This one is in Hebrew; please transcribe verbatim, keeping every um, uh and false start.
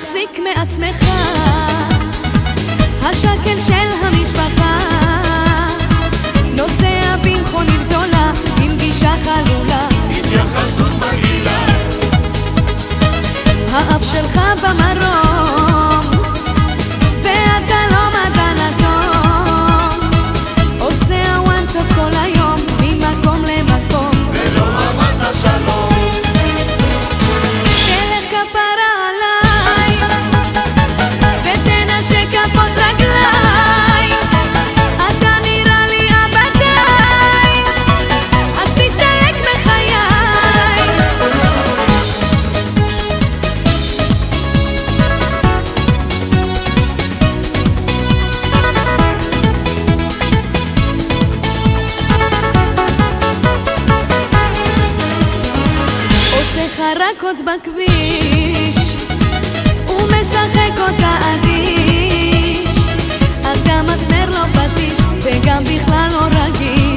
מחזיק מעצמך, השקל של המשפחה, נוסע במכונית גדולה עם גישה חלולה, התייחסות מגעילה, האף שלך במרום ואתה לא מדען אטום, עושה הוואנטות כל היום ממקום למקום ולא אמרת שלום. תלך כפרה עליי ותנשק כפות רגליי, אתה נראה לי עבדיי, אז תסתלק מחיי. עושה חרקות בכביש ומשחק אותה אדיש, אתה מסמר לא פטיש וגם בכלל לא רגיש.